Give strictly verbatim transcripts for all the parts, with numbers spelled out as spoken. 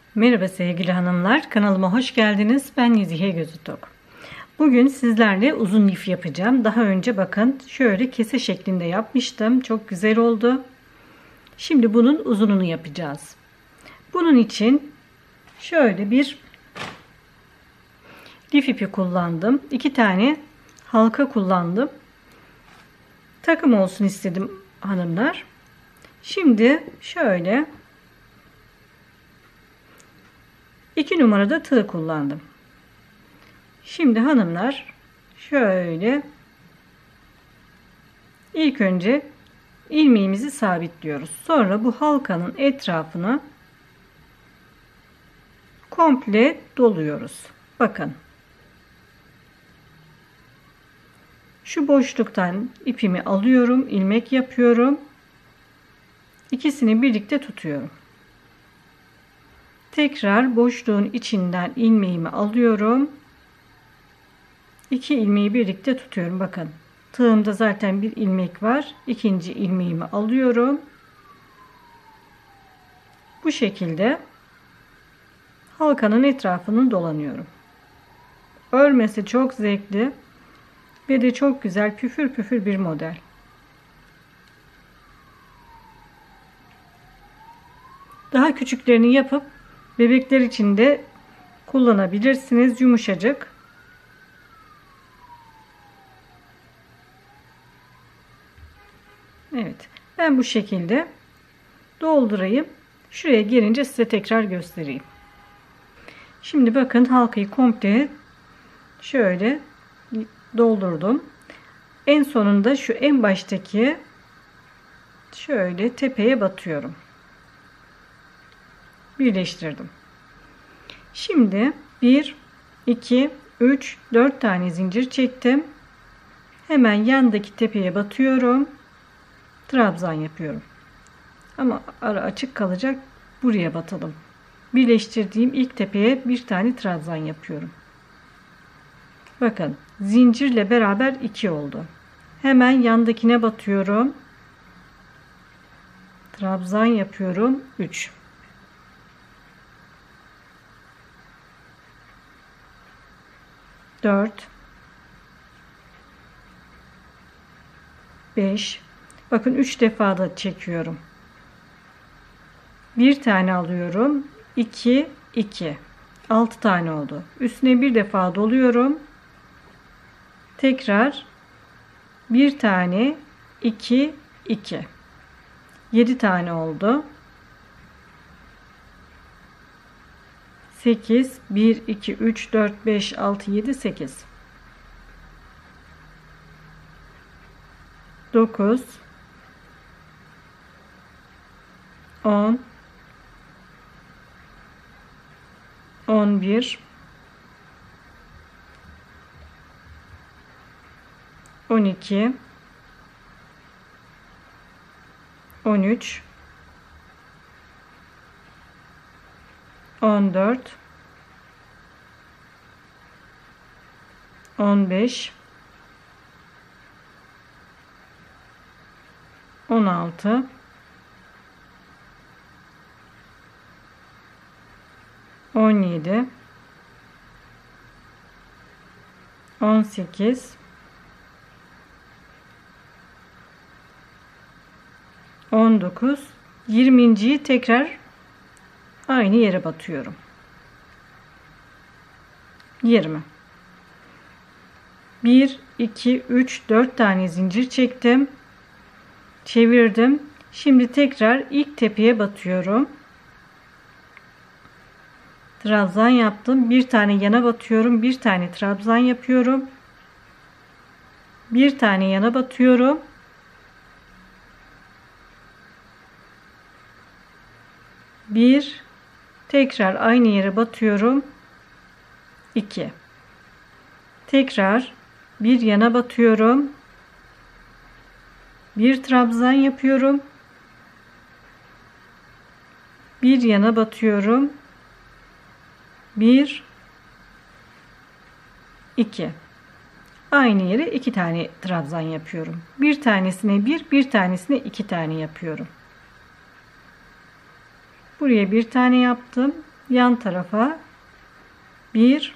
Merhaba sevgili hanımlar, kanalıma hoş geldiniz. Ben Nezihe Gözütok. Bugün sizlerle uzun lif yapacağım. Daha önce bakın şöyle kese şeklinde yapmıştım. Çok güzel oldu. Şimdi bunun uzununu yapacağız. Bunun için şöyle bir lif ipi kullandım. İki tane halka kullandım. Takım olsun istedim hanımlar. Şimdi şöyle iki numarada tığ kullandım. Şimdi hanımlar şöyle ilk önce ilmeğimizi sabitliyoruz. Sonra bu halkanın etrafını komple doluyoruz. Bakın. Şu boşluktan ipimi alıyorum, ilmek yapıyorum. İkisini birlikte tutuyorum. Tekrar boşluğun içinden ilmeğimi alıyorum. İki ilmeği birlikte tutuyorum. Bakın. Tığımda zaten bir ilmek var. İkinci ilmeğimi alıyorum. Bu şekilde halkanın etrafını dolanıyorum. Örmesi çok zevkli ve de çok güzel püfür püfür bir model. Daha küçüklerini yapıp bebekler için de kullanabilirsiniz. Yumuşacık. Evet. Ben bu şekilde doldurayım. Şuraya gelince size tekrar göstereyim. Şimdi bakın halkayı komple şöyle doldurdum. En sonunda şu en baştaki şöyle tepeye batıyorum. Birleştirdim. Şimdi bir, iki, üç, dört tane zincir çektim. Hemen yandaki tepeye batıyorum. Trabzan yapıyorum. Ama ara açık kalacak. Buraya batalım. Birleştirdiğim ilk tepeye bir tane trabzan yapıyorum. Bakın zincirle beraber iki oldu. Hemen yandakine batıyorum. Trabzan yapıyorum. üç. dört. beş. Bakın üç defa da çekiyorum. Bir tane alıyorum. iki, iki. altı tane oldu. Üstüne bir defa doluyorum. Tekrar bir tane, iki, iki. yedi tane oldu. sekiz, bir, iki, üç, dört, beş, altı, yedi, sekiz. dokuz, on, on bir, on iki, on üç, on dört, on beş, on altı, on yedi, on sekiz, on dokuz, yirminciyi tekrar aynı yere batıyorum. yirmi. bir, iki, üç, dört tane zincir çektim. Çevirdim. Şimdi tekrar ilk tepeye batıyorum. Trabzan yaptım. Bir tane yana batıyorum. Bir tane trabzan yapıyorum. Bir tane yana batıyorum. Bir, tekrar aynı yere batıyorum. iki. Tekrar bir yana batıyorum. Bir trabzan yapıyorum. Bir yana batıyorum. bir, iki. Aynı yere iki tane trabzan yapıyorum. Bir tanesine bir, bir tanesine iki tane yapıyorum. Buraya bir tane yaptım. yan tarafa bir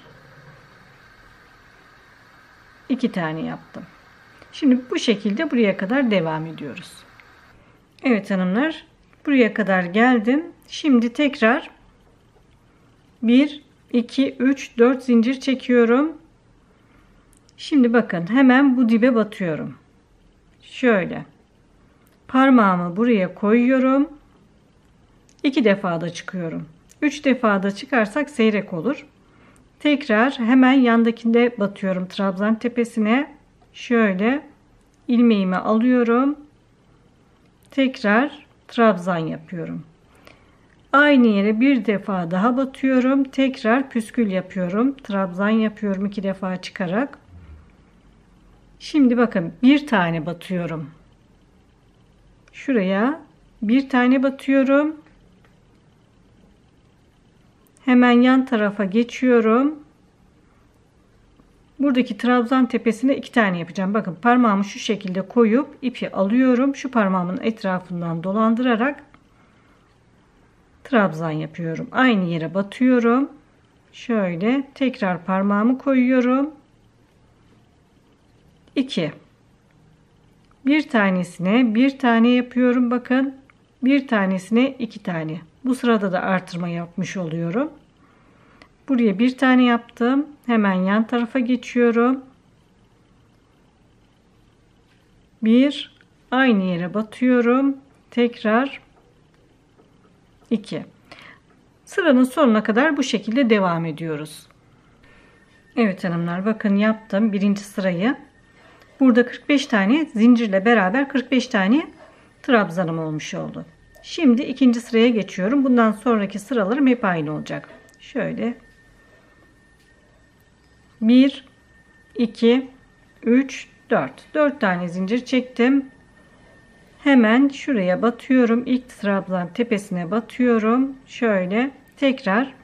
iki tane yaptım. Şimdi bu şekilde buraya kadar devam ediyoruz. Evet hanımlar, buraya kadar geldim. Şimdi tekrar bir iki üç dört zincir çekiyorum. Şimdi bakın hemen bu dibe batıyorum. Şöyle parmağımı buraya koyuyorum. iki defa da çıkıyorum. üç defa da çıkarsak seyrek olur. Tekrar hemen yandakinde batıyorum trabzan tepesine. Şöyle ilmeğimi alıyorum. Tekrar trabzan yapıyorum. Aynı yere bir defa daha batıyorum. Tekrar püskül yapıyorum. Trabzan yapıyorum iki defa çıkarak. Şimdi bakın bir tane batıyorum. Şuraya bir tane batıyorum. Hemen yan tarafa geçiyorum. Buradaki trabzan tepesine iki tane yapacağım. Bakın parmağımı şu şekilde koyup ipi alıyorum. Şu parmağımın etrafından dolandırarak trabzan yapıyorum. Aynı yere batıyorum. Şöyle tekrar parmağımı koyuyorum. iki. Bir tanesine bir tane yapıyorum. Bakın bir tanesine iki tane. Bu sırada da artırma yapmış oluyorum. Buraya bir tane yaptım. Hemen yan tarafa geçiyorum. Bir, aynı yere batıyorum. Tekrar iki. Sıranın sonuna kadar bu şekilde devam ediyoruz. Evet hanımlar, bakın yaptım birinci sırayı. Burada kırk beş tane zincirle beraber kırk beş tane trabzanım olmuş oldu. Şimdi ikinci sıraya geçiyorum. Bundan sonraki sıralarım hep aynı olacak. Şöyle bir iki üç dört dört tane zincir çektim. Hemen şuraya batıyorum. İlk trabzan tepesine batıyorum. Şöyle tekrar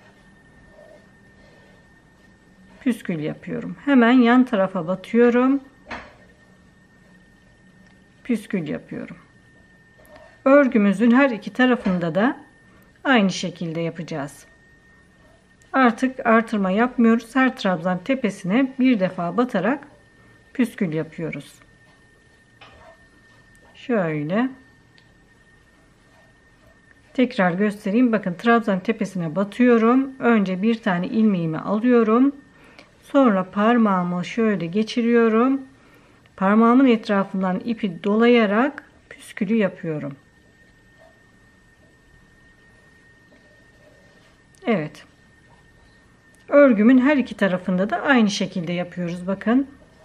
püskül yapıyorum. Hemen yan tarafa batıyorum. Püskül yapıyorum. Örgümüzün her iki tarafında da aynı şekilde yapacağız. Artık artırma yapmıyoruz. Her trabzan tepesine bir defa batarak püskül yapıyoruz. Şöyle tekrar göstereyim. Bakın trabzan tepesine batıyorum. Önce bir tane ilmeğimi alıyorum. Sonra parmağımı şöyle geçiriyorum. Parmağımın etrafından ipi dolayarak püskülü yapıyorum. Evet. Örgümün her iki tarafında da aynı şekilde yapıyoruz. Bakın.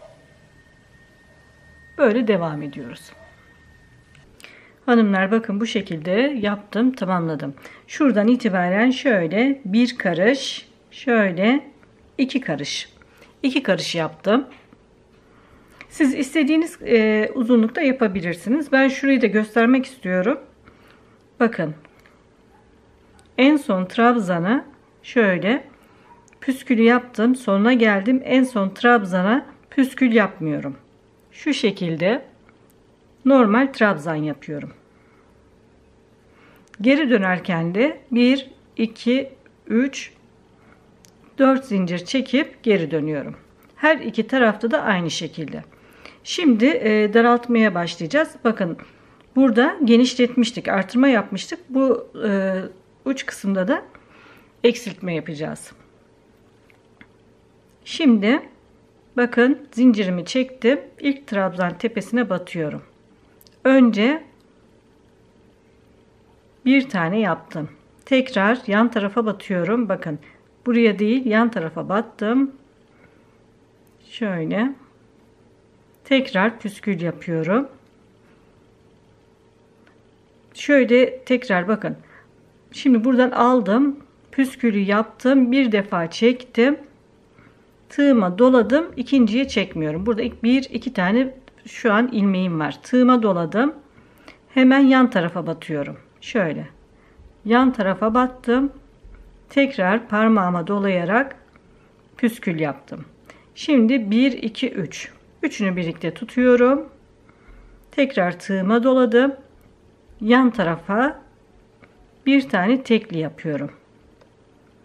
Böyle devam ediyoruz. Hanımlar bakın bu şekilde yaptım, tamamladım. Şuradan itibaren şöyle bir karış, şöyle iki karış. iki karış yaptım. Siz istediğiniz e, uzunlukta yapabilirsiniz. Ben şurayı da göstermek istiyorum. Bakın. En son trabzana şöyle püskülü yaptım. Sonuna geldim. En son trabzana püskül yapmıyorum. Şu şekilde normal trabzan yapıyorum. Geri dönerken de bir iki üç dört zincir çekip geri dönüyorum. Her iki tarafta da aynı şekilde. Şimdi e, daraltmaya başlayacağız. Bakın burada genişletmiştik, artırma yapmıştık. Bu e, uç kısımda da eksiltme yapacağız. Şimdi bakın zincirimi çektim. İlk trabzan tepesine batıyorum. Önce bir tane yaptım. Tekrar yan tarafa batıyorum. Bakın buraya değil, yan tarafa battım. Şöyle tekrar püskül yapıyorum. Şöyle tekrar bakın. Şimdi buradan aldım. Püskülü yaptım. Bir defa çektim. Tığıma doladım. İkinciye çekmiyorum. Burada ilk bir iki tane şu an ilmeğim var. Tığıma doladım. Hemen yan tarafa batıyorum. Şöyle. Yan tarafa battım. Tekrar parmağıma dolayarak püskül yaptım. Şimdi bir iki üç. Üçünü birlikte tutuyorum. Tekrar tığıma doladım. Yan tarafa bir tane tekli yapıyorum.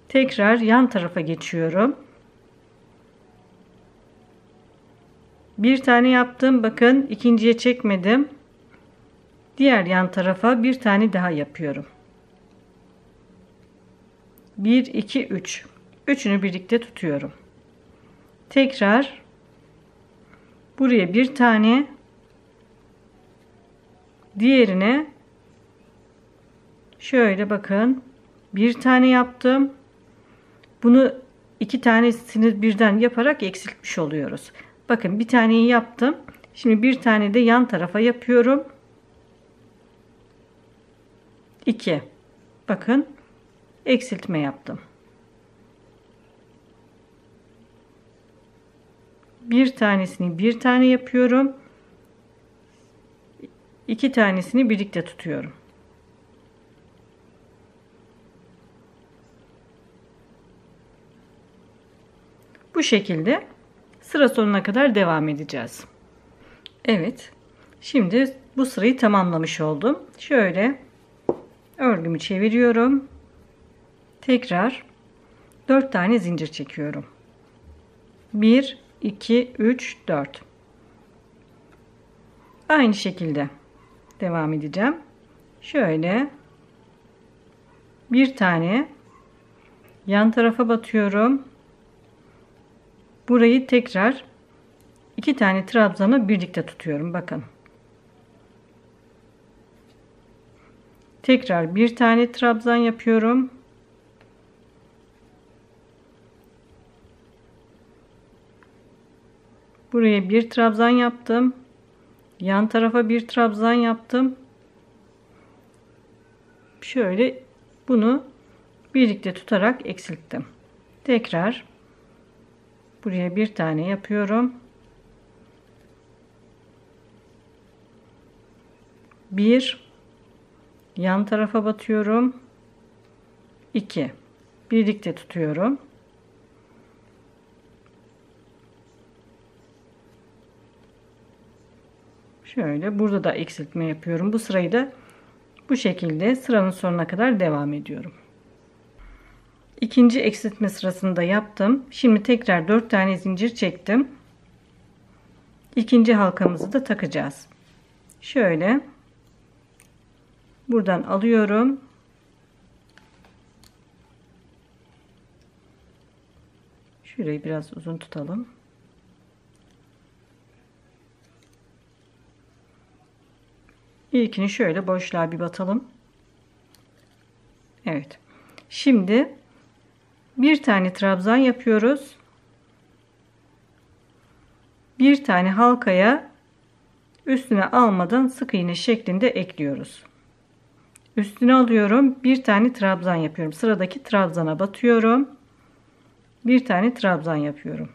Tekrar yan tarafa geçiyorum. Bir tane yaptım. Bakın ikinciye çekmedim. Diğer yan tarafa bir tane daha yapıyorum. bir iki üç. Üçünü birlikte tutuyorum. Tekrar buraya bir tane, diğerine şöyle bakın bir tane yaptım. Bunu iki tanesini birden yaparak eksiltmiş oluyoruz. Bakın bir taneyi yaptım. Şimdi bir tane de yan tarafa yapıyorum. iki. Bakın eksiltme yaptım. Bir tanesini bir tane yapıyorum. İki tanesini birlikte tutuyorum. Bu şekilde sıra sonuna kadar devam edeceğiz. Evet. Şimdi bu sırayı tamamlamış oldum. Şöyle örgümü çeviriyorum. Tekrar dört tane zincir çekiyorum. bir iki üç dört. Aynı şekilde devam edeceğim. Şöyle bir tane yan tarafa batıyorum. Burayı tekrar iki tane trabzanı birlikte tutuyorum. Bakın. Tekrar bir tane trabzan yapıyorum. Buraya bir trabzan yaptım. Yan tarafa bir trabzan yaptım. Şöyle bunu birlikte tutarak eksilttim. Tekrar buraya bir tane yapıyorum. Bir, yan tarafa batıyorum. iki, birlikte tutuyorum. Şöyle burada da eksiltme yapıyorum. Bu sırayı da bu şekilde sıranın sonuna kadar devam ediyorum. İkinci eksiltme sırasını da yaptım. Şimdi tekrar dört tane zincir çektim. İkinci halkamızı da takacağız. Şöyle buradan alıyorum. Şurayı biraz uzun tutalım. İlkini şöyle boşluğa bir batalım. Evet. Şimdi bir tane trabzan yapıyoruz. Bir tane halkaya üstüne almadan sık iğne şeklinde ekliyoruz. Üstüne alıyorum. Bir tane trabzan yapıyorum. Sıradaki trabzana batıyorum. Bir tane trabzan yapıyorum.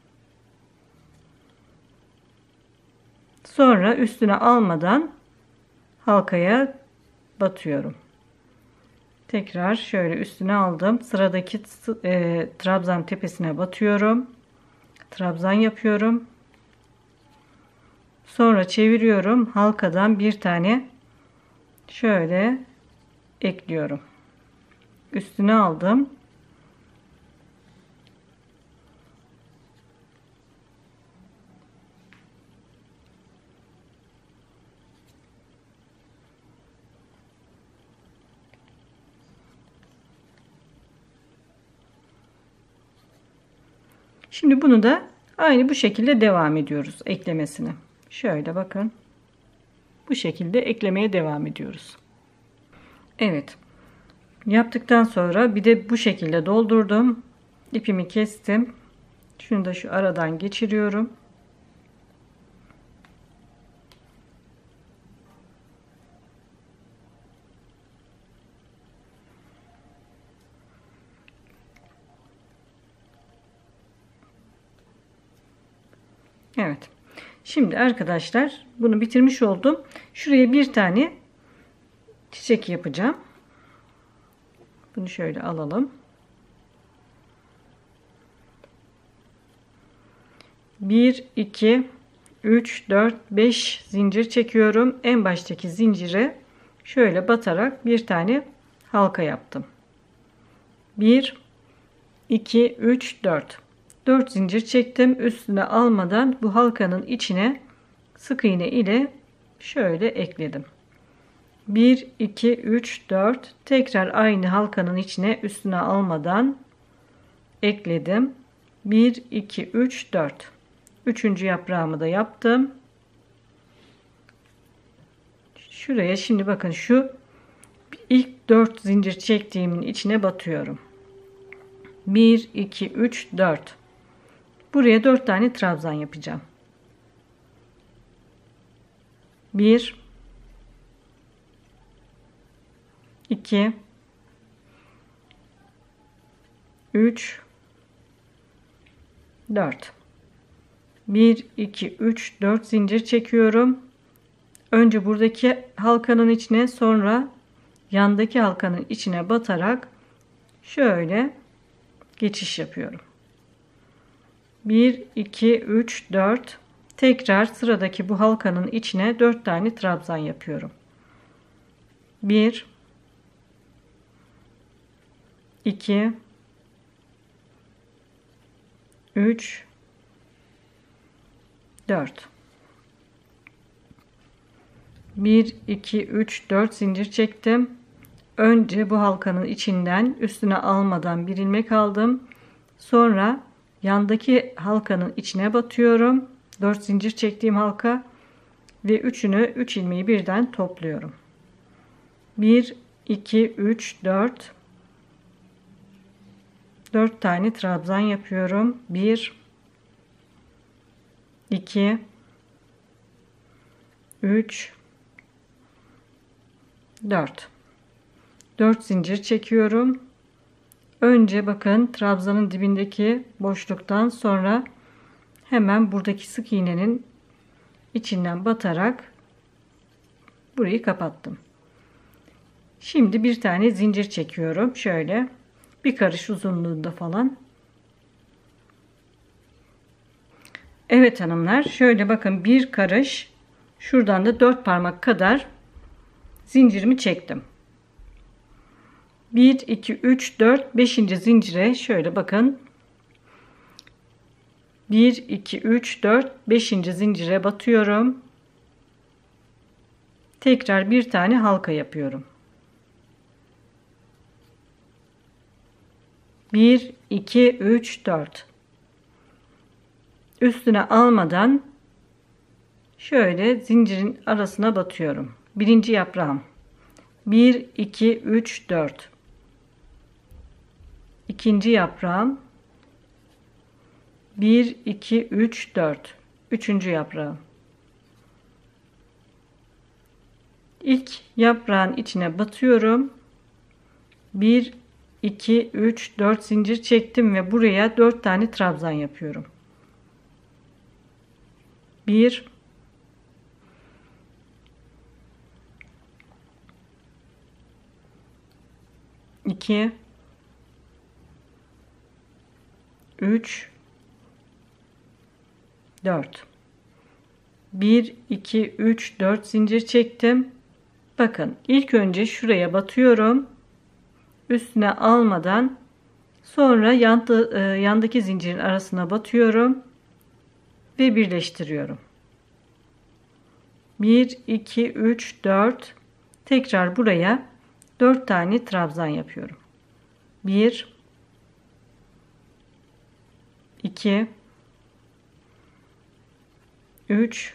Sonra üstüne almadan halkaya batıyorum. Tekrar şöyle üstüne aldım. Sıradaki e, trabzan tepesine batıyorum. Trabzan yapıyorum. Sonra çeviriyorum. Halkadan bir tane şöyle ekliyorum. Üstüne aldım. Şimdi bunu da aynı bu şekilde devam ediyoruz eklemesine. Şöyle bakın. Bu şekilde eklemeye devam ediyoruz. Evet. Yaptıktan sonra bir de bu şekilde doldurdum. İpimi kestim. Şunu da şu aradan geçiriyorum. Evet. Şimdi arkadaşlar bunu bitirmiş oldum. Şuraya bir tane çiçek yapacağım. Bunu şöyle alalım. bir iki üç dört beş zincir çekiyorum. En baştaki zincire şöyle batarak bir tane halka yaptım. bir iki, üç, dört. dört zincir çektim. Üstüne almadan bu halkanın içine sık iğne ile şöyle ekledim. bir, iki, üç, dört. Tekrar aynı halkanın içine üstüne almadan ekledim. bir, iki, üç, dört. Üçüncü yaprağımı da yaptım. Şuraya şimdi bakın şu ilk dört zincir çektiğimin içine batıyorum. bir, iki, üç, dört. Buraya dört tane trabzan yapacağım. bir, iki, üç, dört. bir, iki, üç, dört zincir çekiyorum. Önce buradaki halkanın içine, sonra yandaki halkanın içine batarak şöyle geçiş yapıyorum. bir, iki, üç, dört. Tekrar sıradaki bu halkanın içine dört tane trabzan yapıyorum. bir, iki, üç, dört. bir, iki, üç, dört zincir çektim. Önce bu halkanın içinden üstüne almadan bir ilmek aldım. Sonra yandaki halkanın içine batıyorum. dört zincir çektiğim halka ve üçünü üç ilmeği birden topluyorum. bir, iki, üç, dört. dört tane trabzan yapıyorum. bir, iki, üç, dört. dört zincir çekiyorum. Önce bakın trabzanın dibindeki boşluktan, sonra hemen buradaki sık iğnenin içinden batarak burayı kapattım. Şimdi bir tane zincir çekiyorum. Şöyle bir karış uzunluğunda falan. Evet hanımlar, şöyle bakın bir karış, şuradan da dört parmak kadar zincirimi çektim. bir, iki, üç, dört, beşinci zincire şöyle bakın. bir, iki, üç, dört, beşinci zincire batıyorum. Tekrar bir tane halka yapıyorum. bir, iki, üç, dört. Üstüne almadan şöyle zincirin arasına batıyorum. Birinci yaprağım. bir, iki, üç, dört. İkinci yaprağım. bir, iki, üç, dört. Üçüncü yaprağım. İlk yaprağın içine batıyorum. bir, iki, üç, dört zincir çektim ve buraya dört tane trabzan yapıyorum. bir, iki, üç, dört. bir, iki, üç, dört zincir çektim. Bakın ilk önce şuraya batıyorum. Üstüne almadan, sonra yandı, e, yandaki zincirin arasına batıyorum ve birleştiriyorum. bir, iki, üç, dört. Tekrar buraya dört tane trabzan yapıyorum. bir, iki, üç,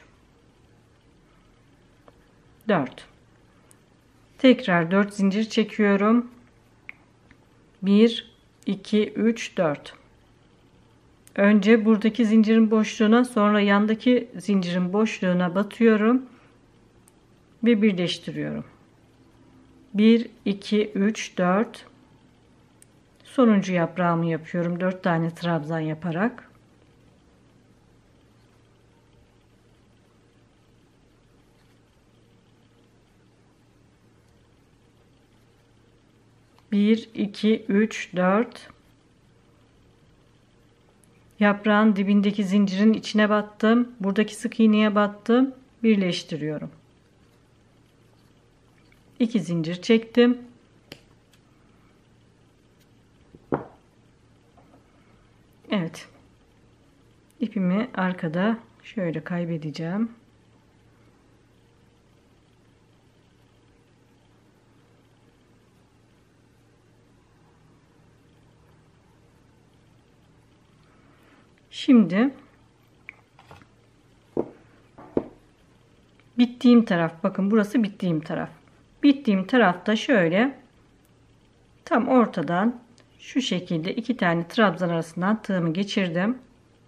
dört. Tekrar dört zincir çekiyorum. bir, iki, üç, dört. Önce buradaki zincirin boşluğuna, sonra yandaki zincirin boşluğuna batıyorum ve birleştiriyorum. bir, iki, üç, dört. Sonuncu yaprağımı yapıyorum dört tane trabzan yaparak. bir, iki, üç, dört. Yaprağın dibindeki zincirin içine battım. Buradaki sık iğneye battım. Birleştiriyorum. iki zincir çektim. Evet. İpimi arkada şöyle kaybedeceğim. Şimdi bittiğim taraf, bakın burası bittiğim taraf. Bittiğim tarafta şöyle tam ortadan şu şekilde iki tane trabzan arasından tığımı geçirdim.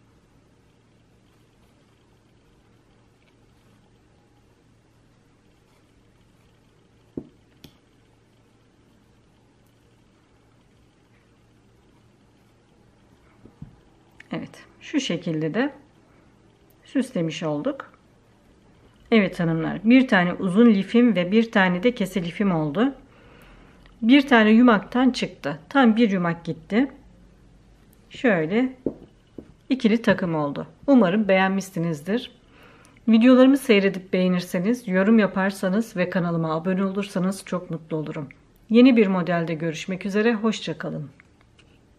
Evet, şu şekilde de süslemiş olduk. Evet hanımlar, bir tane uzun lifim ve bir tane de kese lifim oldu. Bir tane yumaktan çıktı. Tam bir yumak gitti. Şöyle ikili takım oldu. Umarım beğenmişsinizdir. Videolarımı seyredip beğenirseniz, yorum yaparsanız ve kanalıma abone olursanız çok mutlu olurum. Yeni bir modelde görüşmek üzere. Hoşça kalın.